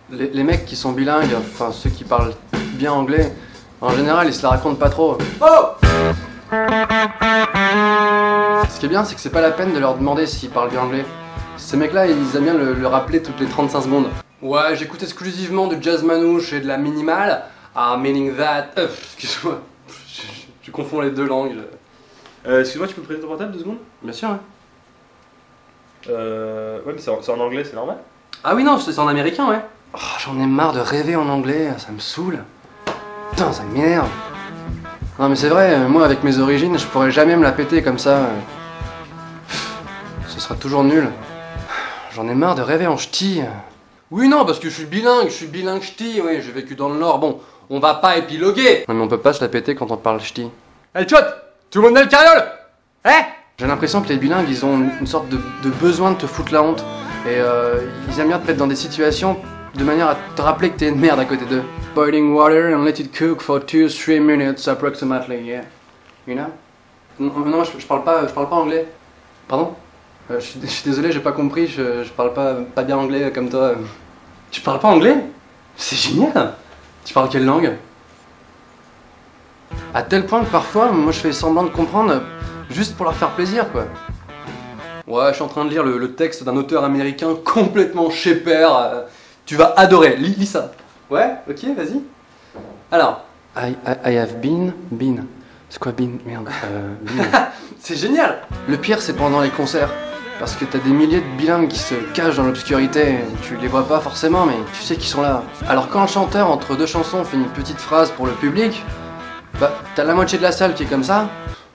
Les mecs qui sont bilingues, enfin ceux qui parlent bien anglais, en général ils se la racontent pas trop. Oh! Ce qui est bien, c'est que c'est pas la peine de leur demander s'ils parlent bien anglais. Ces mecs-là, ils aiment bien le rappeler toutes les 35 secondes. Ouais, j'écoute exclusivement du jazz manouche et de la minimale. Ah, meaning that... excuse-moi, je confonds les deux langues. Excuse-moi, tu peux me prêter ton portable 2 secondes? Bien sûr, hein. Ouais, mais c'est en anglais, c'est normal? Ah oui, non, c'est en américain, ouais. Oh, j'en ai marre de rêver en anglais, ça me saoule. Putain, ça m'énerve. Non mais c'est vrai, moi avec mes origines, je pourrais jamais me la péter comme ça. Ce sera toujours nul. J'en ai marre de rêver en ch'ti. Oui, non, parce que je suis bilingue ch'ti, oui, j'ai vécu dans le Nord. Bon, on va pas épiloguer. Non mais on peut pas se la péter quand on parle ch'ti. Hey, tchot! Tout le monde a le carriole! Hein? J'ai l'impression que les bilingues, ils ont une sorte de besoin de te foutre la honte. Et ils aiment bien te mettre dans des situations de manière à te rappeler que t'es une merde à côté d'eux. Boiling water and let it cook for 2-3 minutes approximately, yeah. You know? Non, je parle pas anglais. Pardon? Je suis désolé, j'ai pas compris, je parle pas bien anglais comme toi. Tu parles pas anglais? C'est génial! Tu parles quelle langue? À tel point que parfois, moi je fais semblant de comprendre juste pour leur faire plaisir, quoi. Ouais, je suis en train de lire le texte d'un auteur américain complètement chépère. Tu vas adorer, lis ça. Ouais, ok, vas-y. Alors. I have been. C'est quoi been? Merde. Been. C'est génial! Le pire, c'est pendant les concerts. Parce que t'as des milliers de bilingues qui se cachent dans l'obscurité. Tu les vois pas forcément, mais tu sais qu'ils sont là. Alors quand le chanteur, entre deux chansons, fait une petite phrase pour le public, bah, t'as la moitié de la salle qui est comme ça.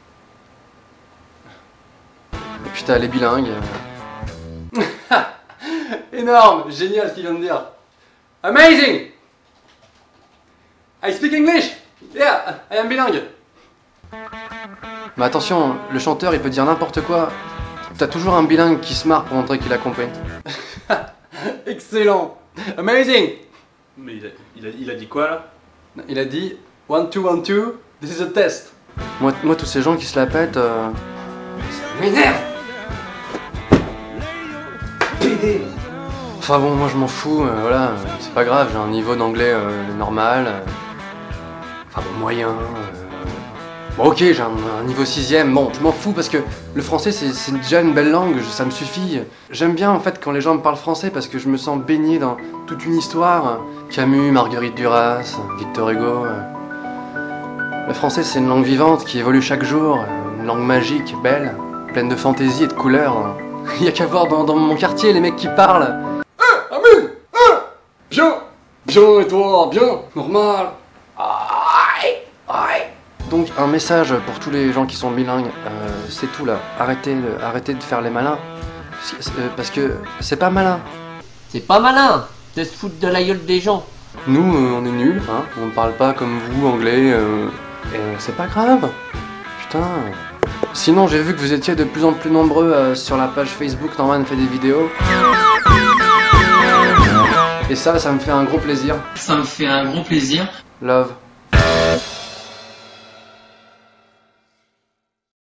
Et puis t'as les bilingues. Énorme! Génial ce qu'il vient de dire. Amazing! I speak English! Yeah, I am bilingue! Mais attention, le chanteur il peut dire n'importe quoi. T'as toujours un bilingue qui se marre pour montrer qu'il a compris. Excellent! Amazing! Mais il a dit quoi là? Il a dit 1, 2, 1, 2, this is a test. Moi tous ces gens qui se la pètent, ça m'énerve! Enfin bon, moi je m'en fous, voilà, c'est pas grave, j'ai un niveau d'anglais normal, enfin bon, moyen, bon ok, j'ai un niveau 6ème, bon, je m'en fous parce que le français c'est déjà une belle langue, ça me suffit. J'aime bien en fait quand les gens me parlent français parce que je me sens baigné dans toute une histoire, Camus, Marguerite Duras, Victor Hugo. Le français c'est une langue vivante qui évolue chaque jour, une langue magique, belle, pleine de fantaisie et de couleurs. Il y a qu'à voir dans mon quartier les mecs qui parlent. Amen! Bien! Bien et toi? Bien? Normal? Aïe! Donc un message pour tous les gens qui sont bilingues, c'est tout là. Arrêtez de faire les malins. Parce que c'est pas malin. C'est pas malin de se foutre de la gueule des gens. Nous, on est nuls, hein. On ne parle pas comme vous, anglais, et c'est pas grave. Putain. Sinon, j'ai vu que vous étiez de plus en plus nombreux sur la page Facebook Norman fait des vidéos. Et ça me fait un gros plaisir. Ça me fait un gros plaisir. Love.